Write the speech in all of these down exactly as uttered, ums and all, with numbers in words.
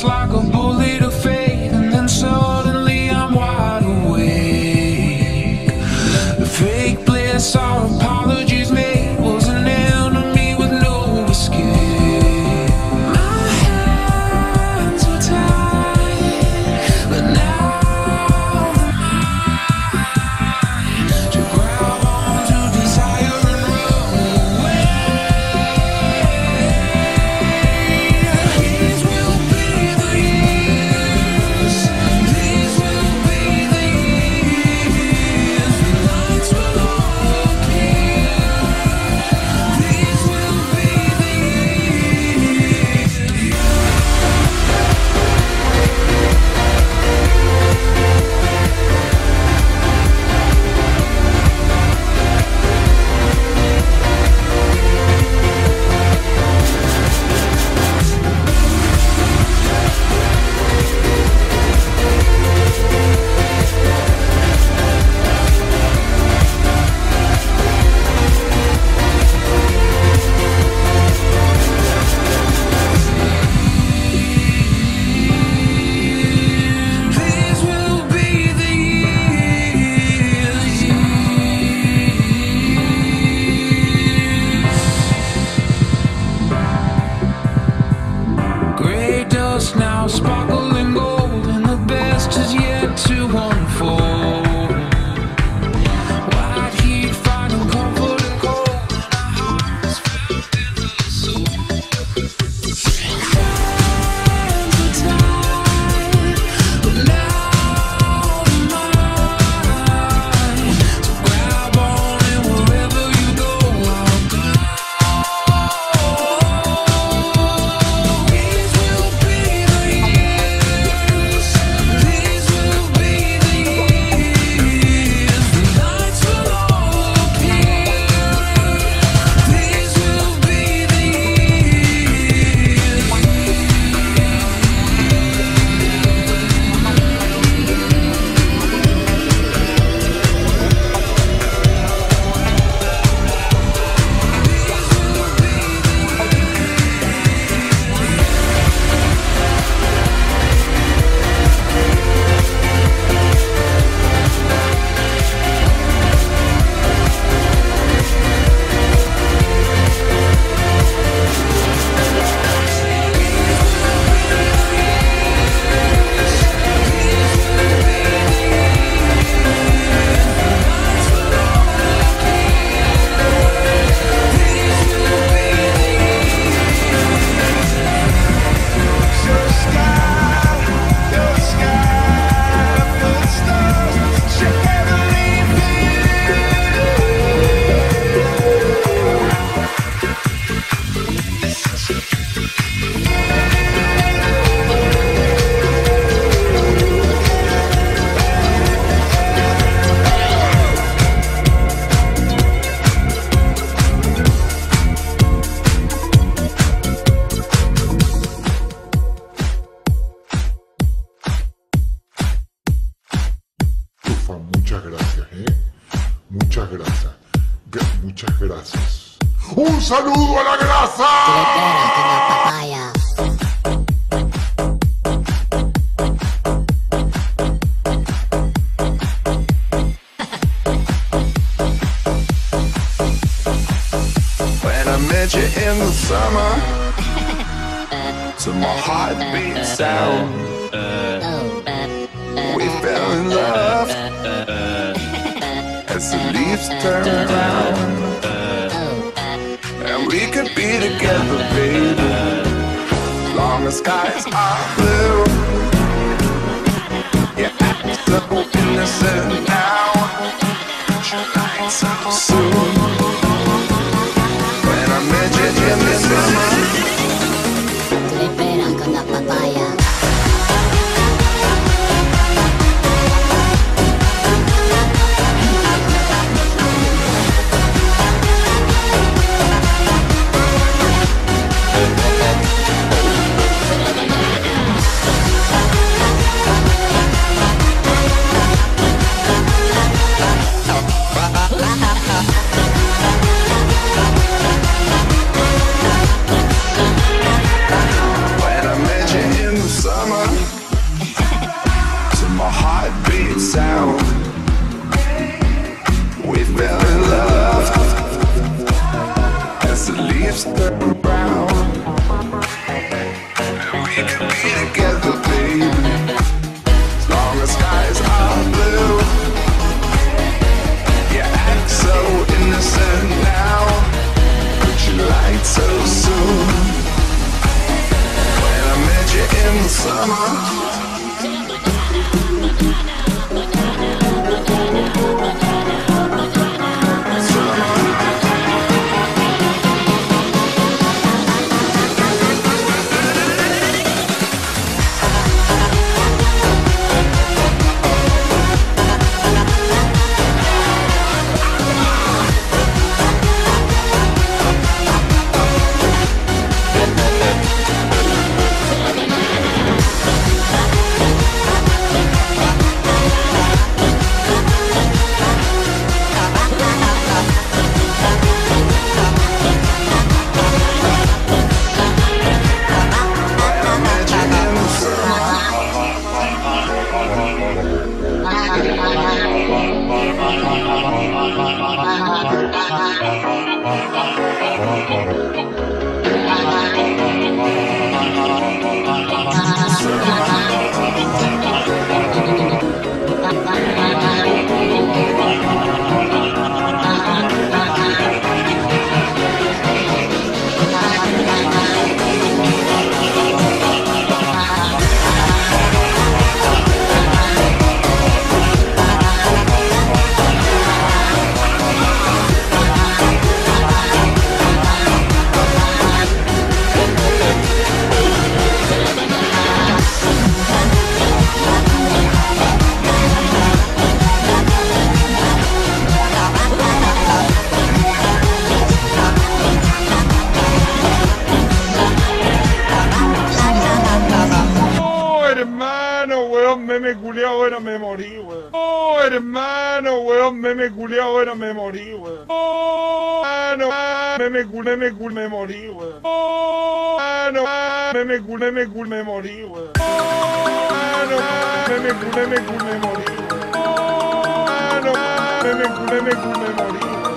It's like a bullet of fate, and then suddenly I'm wide awake. The fake bliss, our apologies made, was an enemy with no escape. My hands were tied, but now they're mine to grab onto desire and run away. These will be the years. These will be the years. The lights will all appear. These will be the years. These will be the years. Gray dust now sparkling gold, and the best is yet to unfold. White heat finding comfort and cold, and our hearts filled in the soul. Hands are tied, but now they're mine. So grab on and wherever you go, I'll go. These will be the years. These will be the years. The lights will all appear. These will be the years. Your sky, your sky, full of stars, shall never leave me. Ufa, muchas gracias, ¿eh? Muchas gracias. Gra- muchas gracias. ¡Un saludo a la grasa! Papaya. When I met you in the summer, to my heartbeat sound, we fell in love as the leaves turn brown, and we could be together, baby, long as skies are blue. You act so innocent now, tonight so soon. When I met you in the summer, Tripera con la papaya. life's turned around, and we can be together, baby, as long as skies are blue. You act so innocent now, but you lied so soon. When I met you in the summer, meme culiao, bueno, me morí, weón. Oh, hermano, weón, meme culiao, bueno, me morí, weón. Oh, hermano, meme cul, meme cul, me morí, weón. Oh, hermano, meme cul, meme cul, me morí, weón. Oh, hermano, meme cul, meme cul, me morí, weón. Oh, hermano, meme cul, meme cul, me morí, weón.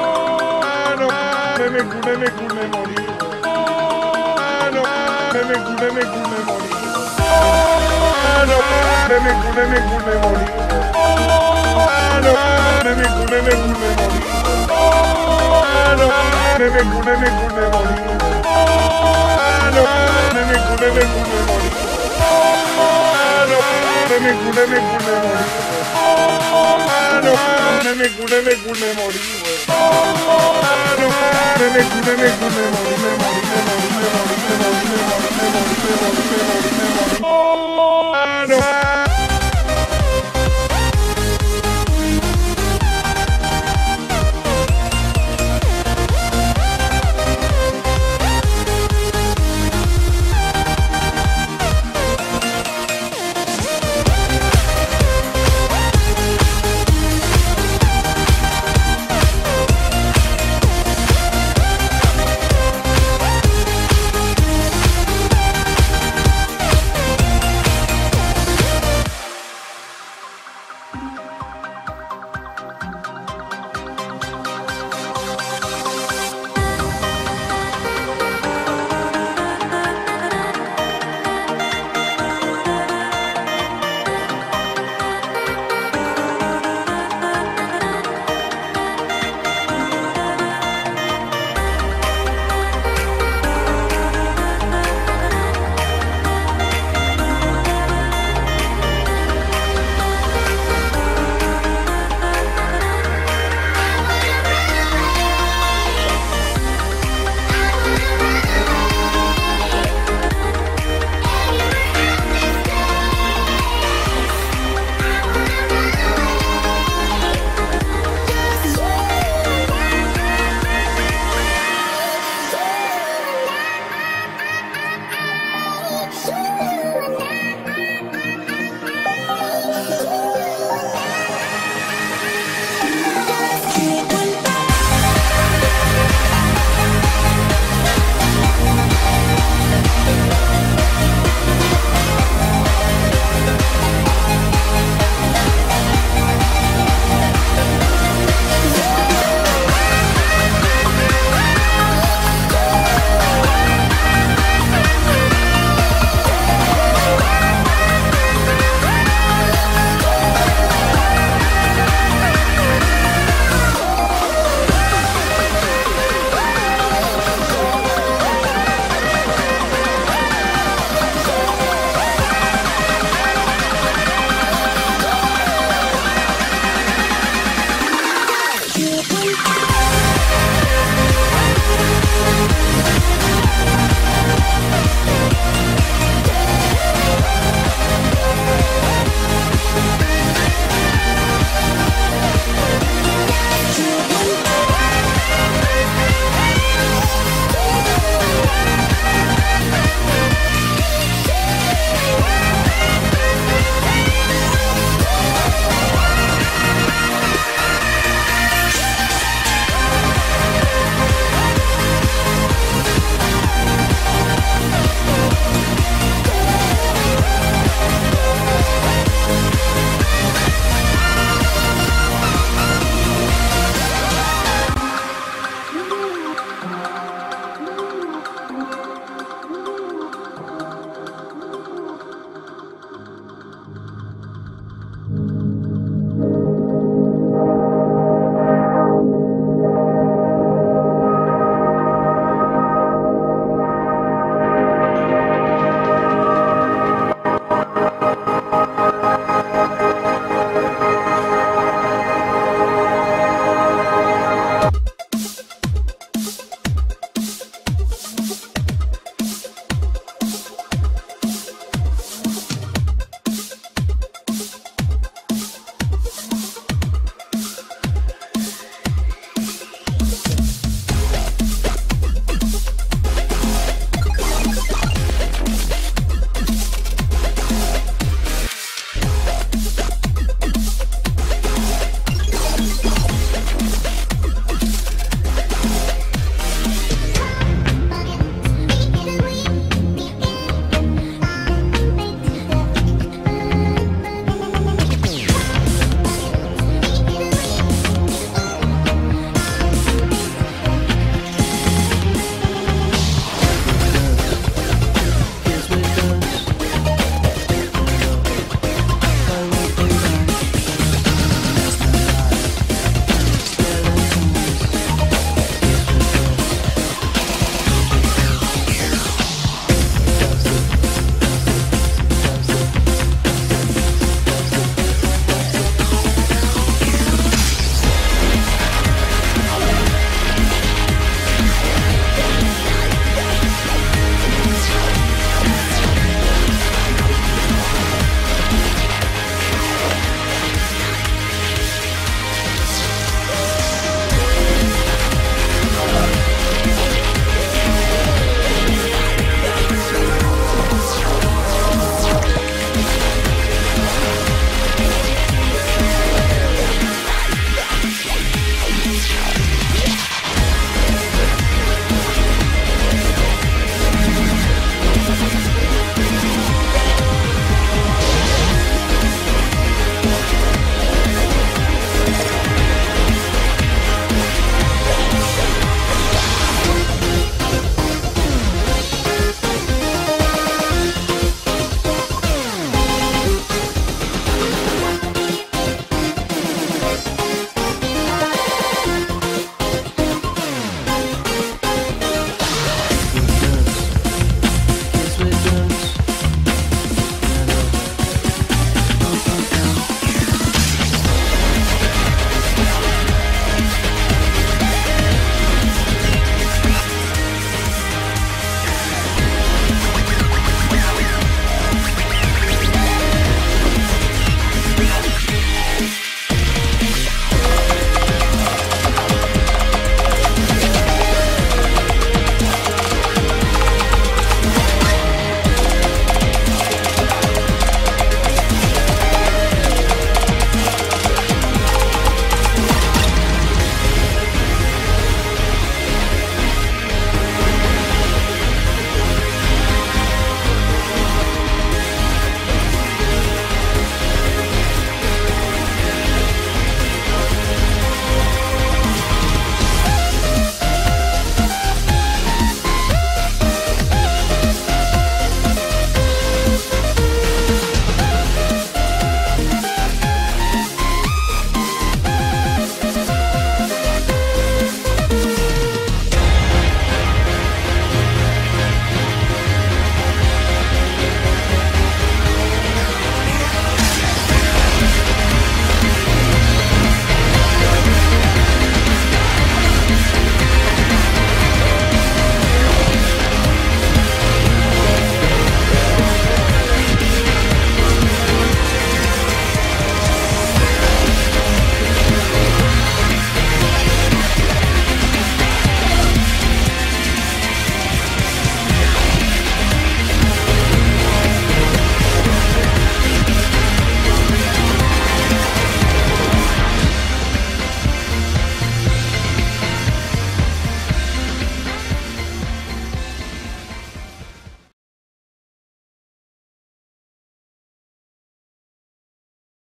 Oh, hermano, meme cul, meme cul, me morí, weón. Oh, hermano, meme cul, meme cul, me morí, weón. Mano, meme cul, meme cul, me morí. Mano, meme cul, meme cul, me morí. Mano, meme cul, meme cul, me morí. Mano, meme cul, meme cul, me morí. Mano, meme cul, meme cul, me morí. Mano, meme cul, meme cul, me morí. Mano, meme cul, meme cul, me morí, me morí.